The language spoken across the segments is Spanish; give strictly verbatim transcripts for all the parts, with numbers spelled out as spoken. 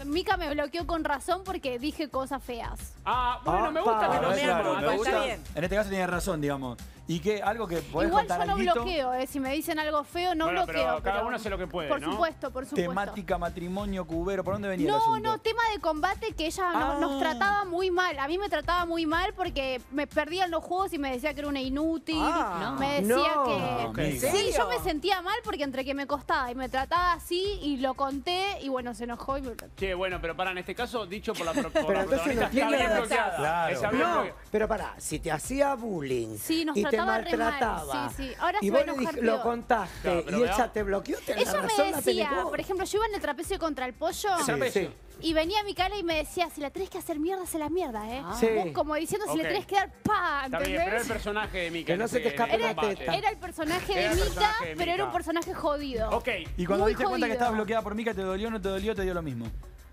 Mica me bloqueó con razón porque dije cosas feas. Ah, bueno, me gusta que Ah, lo claro, sean. me gusta. Está bien. En este caso tiene razón, digamos. Y que algo que podés Igual contar yo no alguito, bloqueo, eh. Si me dicen algo feo, no Bueno, bloqueo. pero cada uno hace lo que puede, Por ¿no? supuesto, por supuesto. temática, matrimonio, cubero, ¿por dónde venía el No, asunto? no, tema de combate que ella no- Ah. nos trataba muy mal. A mí me trataba muy mal porque me perdía en los juegos y me decía que era una inútil. Ah, me decía no. que... Ok. ¿En Sí, serio? yo me sentía mal porque entre que me costaba y me trataba así y lo conté y bueno, se enojó y me bloqueó. Che, bueno, pero para, en este caso, dicho por la, pro- por Pero la entonces protagonista, no tiene está bien razón. bloqueada. Claro. Está bien No, bloqueada. pero pará, si te hacía bullying Sí, nos y te trataba re mal. maltrataba Sí, sí. Ahora y se va a vos le enojar dij- lo peor. contaste Claro, pero y ella veamos. te bloqueó, te la Ella razón me la tenés decía, vos. por ejemplo, yo iba en el trapecio contra el pollo El trapecio. y venía mi cara y me decía, si la tenés que hacer mierda, se la mierda, ¿eh? Sí. Vos como diciendo, si Ok. le tenés que dar pa, Está bien, pero era el ¿entendés? personaje de Mica. Que no en se te ese- escape en la el combate. teta. Era el personaje de Era el Mica, personaje de pero era Mica. un personaje jodido. Ok. Y cuando Muy diste cuenta que jodido. estabas bloqueada por Mica, ¿te dolió o no te dolió? Te dio lo mismo.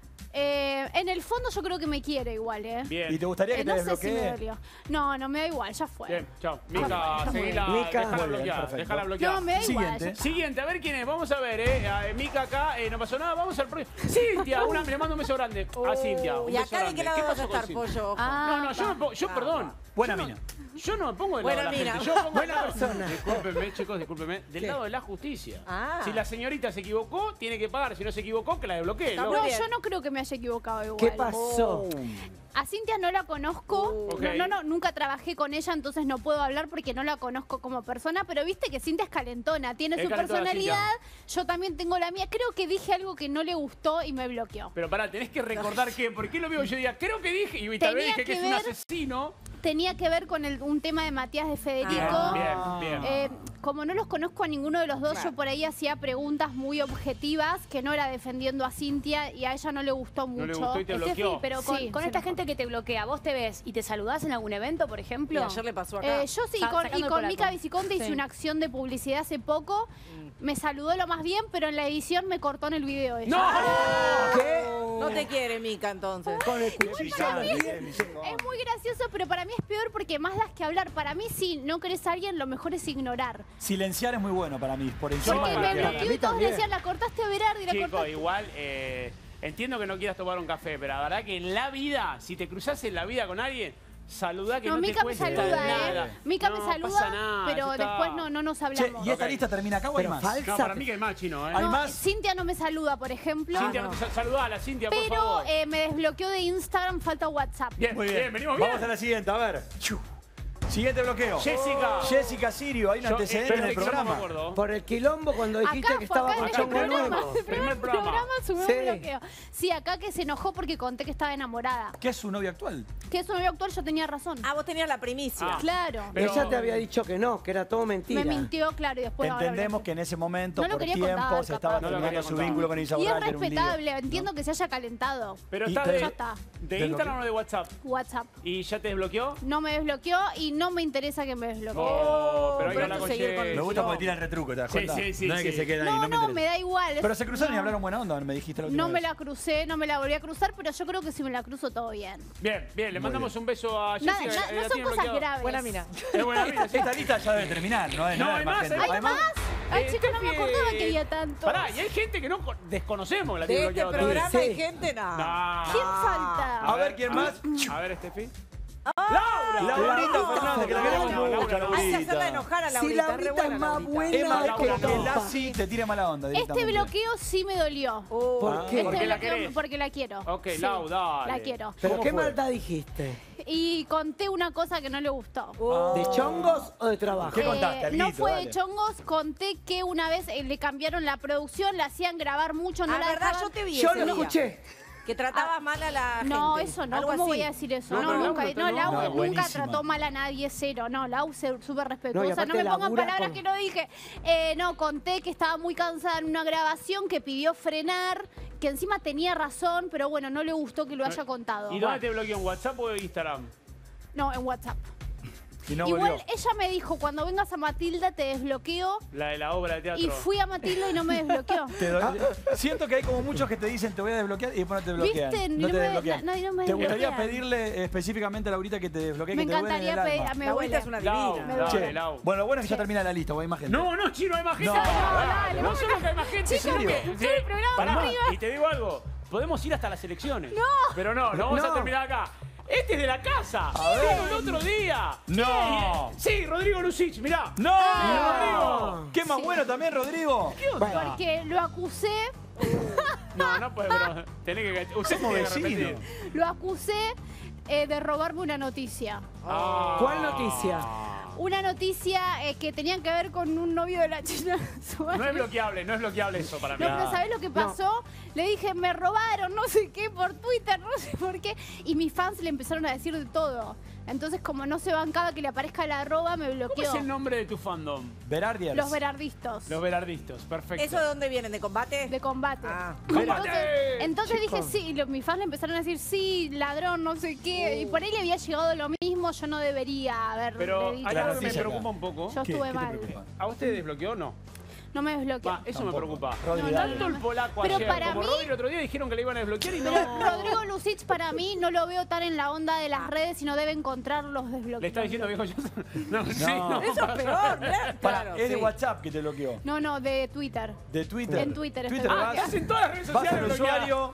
Eh, en el fondo yo creo que me quiere igual, ¿eh? ¿Y Bien. te gustaría que Eh, te no sé si desbloquee? me dolió. No, no me da igual, ya fue. Bien, chao. Mica, ya fue. seguila, Mica. dejala Muy bien, bloqueada, perfecto. dejala bloqueada. No, me da igual. Siguiente. ya- Siguiente, a ver quién es. Vamos a ver, ¿eh? A Mica acá, eh, no pasó nada. Vamos al próximo. Cintia, una, le mando un beso grande a Cintia. Un Uh, ¿Y beso acá de grande. qué lado ¿Qué vas a pasó con estar, Cintia? pollo? Ah, No, no, yo, me pongo- yo Ah, perdón. Buena yo mina. No, yo no me pongo del Buena lado de la mina. gente. Yo me pongo Buena del lado- persona. Discúlpenme, chicos, discúlpenme. Del ¿Qué? lado de la justicia. Ah. Si la señorita se equivocó, tiene que pagar. Si no se equivocó, que la desbloquee. Está ¿no? muy No, bien. yo no creo que me haya equivocado igual. ¿Qué pasó? A Cintia no la conozco. Ok. No, no, no, nunca trabajé con ella, entonces no puedo hablar porque no la conozco como persona. Pero viste que Cintia es calentona, tiene Es su calentona, personalidad. Yo también tengo la mía. Creo que dije algo que no le gustó y me bloqueó. Pero pará, tenés que recordar que, ¿por qué lo veo? Yo diría, creo que dije, y tal vez Tenía dije que, que es un ver- asesino. Tenía que ver con el- un tema de Matías de Federico. Ah, bien, bien. Eh, como no los conozco a ninguno de los dos, Claro. yo por ahí hacía preguntas muy objetivas que no era defendiendo a Cintia y a ella no le gustó mucho. No le gustó y te Estefi, bloqueó. pero con, Sí, con se esta enojó. gente que te bloquea, vos te ves y te saludás en algún evento, por Y ejemplo. ayer le pasó acá. Eh, yo sí, y Sa- con, sacando y el con polaco. Mica Viciconte hice Sí. una acción de publicidad hace poco. Me saludó lo más bien, pero en la edición me cortó en el video ella. ¡No! ¿Qué? No te quiere, Mica, entonces. Con el cuchillo para mí al es- diente. Es muy gracioso, pero para mí es peor porque más das que hablar. Para mí, si no querés a alguien, lo mejor es ignorar. Silenciar es muy bueno para mí, por encima Porque de me bloquear. bloqueó y todos le decían, la cortaste a Berardi, la Chico, cortaste. igual, eh, entiendo que no quieras tomar un café, pero la verdad que en la vida, si te cruzás en la vida con alguien, saludá que no, No, te Mica me cueste saluda, nada. ¿eh? Mica No me pasa saluda, nada, pero ya está. después no, no nos Che, hablamos. ¿y esta Ok. lista termina acá o hay Pero más? falsa. No, para mí que hay más, chino, ¿eh? ¿Hay No, más? Cintia no me saluda, por ejemplo. Cintia, sal- saludala, Cintia, por Pero favor. eh, me desbloqueó de Instagram, falta WhatsApp. Bien, Muy bien, bien. venimos bien. Vamos a la siguiente, a ver. Chu. Siguiente bloqueo. Jessica. Jessica Sirio, hay un Yo, antecedente eh, en el yo no me programa. acuerdo. Por el quilombo cuando dijiste Acá que fue estaba acá con en el chongo programa, nuevo. el Primer primer programa. programa subió Sí. un bloqueo. Sí, acá que se enojó porque conté que estaba enamorada. ¿Qué es su novio actual? Que es un novio actual, yo tenía razón. Ah, vos tenías la primicia. Ah. Claro. Pero- Ella te había dicho que no, que era todo mentira. Me mintió, claro, y después ahora Entendemos bloqueó. que en ese momento, No lo por quería tiempo, contar, se estaba capaz. No lo terminando quería su contar. vínculo con Y Isa es Borrell, que era un lío. respetable, entiendo que se haya calentado. Pero Y estás te- de, Ya está. de ¿Te Instagram o de WhatsApp. WhatsApp. ¿Y ya te desbloqueó? No me desbloqueó y no me interesa que me desbloquee. Oh, pero hay que pero hablar tú con seguir con- Jess. Me gusta porque tira el retruco, ¿te das Sí, cuenta? sí, sí, no es que sí. se quede ahí, No, no, me no, interesa. me da igual. Pero se cruzaron y No. hablaron buena onda, me dijiste la última No me vez. la crucé, no me la volví a cruzar, pero yo creo que si me la cruzo todo bien. Bien, bien, le Muy mandamos bien. un beso a Nada, Jessica. na- eh, no la son tiene cosas bloqueada. graves. Buena mina. Es buena mina, sí. Esta lista ya debe terminar, ¿no? No, hay más, gente. hay ¿Hay más? Ay, Eh, chicos, no me Steffi, acordaba eh, que había tanto. Pará, y hay gente que no con- desconocemos la tiene De este bloqueada programa Sí. hay gente, no. No. ¿Quién falta? A ver, ¿quién más? A ver, Steffi. ¡Laura! Laurita Fernández, que la queremos Laura, mucho, Laura. Hay que Laurita. hacerla enojar a Si Laurita. Laurita re buena, es más Laurita. buena Es más, que Laura, que topa. Lassi te tira mala onda Este directamente. bloqueo sí me dolió. Oh, ¿Por qué? ¿Por Este qué la bloqueo querés? porque la quiero. Ok, Sí, Lau, dale. La quiero. ¿Pero ¿Cómo qué fue? maldad dijiste? Y conté una cosa que no le gustó. oh. ¿De chongos o de trabajo? ¿Qué contaste? Eh, no Alguito, fue dale. de chongos, conté que una vez eh, le cambiaron la producción, la hacían grabar mucho, no Ah, la verdad, dejaban- yo te vi Yo ese lo día. escuché. Que tratabas mal a la gente. No, eso no, Algo ¿cómo así. voy a decir eso? No, No, pero Lau nunca, no te- no, no. Lau No, nunca buenísima. trató mal a nadie, cero, no, Lau se- súper No, y respetuosa, no, aparte me pongan labura palabras con- que no dije. Eh, no, conté que estaba muy cansada en una grabación, que pidió frenar, que encima tenía razón, pero bueno, no le gustó que lo haya contado. ¿Y dónde te bloqueó? ¿En WhatsApp o en Instagram? No, en WhatsApp. Y no Igual volvió. ella me dijo, cuando vengas a Matilda te desbloqueo, La de la obra de teatro. y fui a Matilda y no me desbloqueó. Te doy- Siento que hay como muchos que te dicen te voy a desbloquear y después no te bloquean. ¿Viste? No No te me- desbloquean. nadie no me ¿Te gustaría desbloquea. pedirle específicamente a Laurita que te desbloquee? Me que te duele en el encantaría pedir, alma? me Laurita duele. es una Lau, divina. Me dale, duele. Lau. Bueno, lo bueno es que ya termina la lista, porque hay más gente. No, no, chino, hay más gente. No, dale, no vamos solo que hay más gente, Chicos, sino que... todo el programa Pará, arriba. y te digo algo. podemos ir hasta las elecciones. No. Pero no, no vamos No. a terminar acá. Este es de la casa. A ver. El otro día. No. Sí, Rodrigo Lucich, mirá. ¡No! Ah. ¿Qué más Sí. bueno también, Rodrigo? ¿Qué onda? Porque lo acusé, No, no puede, pero tenés que... Usted Somos tiene que vecinos. repetir. lo acusé eh, de robarme una noticia. Ah. ¿Cuál noticia? Una noticia eh, que tenía que ver con un novio de la China Suárez. No es bloqueable, no es bloqueable eso para mí. No, pero ¿sabés lo que pasó? Le dije, me robaron, no sé qué, por Twitter, no sé por qué. Y mis fans le empezaron a decir de todo. Entonces, como no se bancaba que le aparezca la arroba, me ¿Cómo bloqueó. es el nombre de tu fandom? Berardiers. Los berardistas. Los Berardistos, perfecto. ¿Eso de dónde vienen? ¿De combate? De combate. Ah. Entonces, ¡Combate! entonces dije Chicos. sí, y lo- mis fans le empezaron a decir sí, ladrón, no sé qué. Y por ahí le había llegado lo mismo, yo no debería haber Pero dicho. hay algo que me noticia acá. preocupa un poco. Yo ¿Qué? estuve ¿Qué te mal. preocupa? ¿A usted desbloqueó o no? No me desbloqueó. Va, eso Tampoco. me preocupa. Rodri, No, dale. Tanto el polaco Pero ayer para como mí- Rodri el otro día dijeron que le iban a desbloquear y no. Pero Rodrigo Lucich para mí no lo veo tan en la onda de las redes y no debe encontrar los desbloqueos. ¿Le está diciendo viejo yo? No, sí, no. Eso es peor, ¿no? Para, Claro, es de sí. WhatsApp que te bloqueó. No, no, de Twitter. De Twitter. En Twitter, Twitter está- Ah, vas, estás en todas las redes vas sociales al bloqueada. usuario,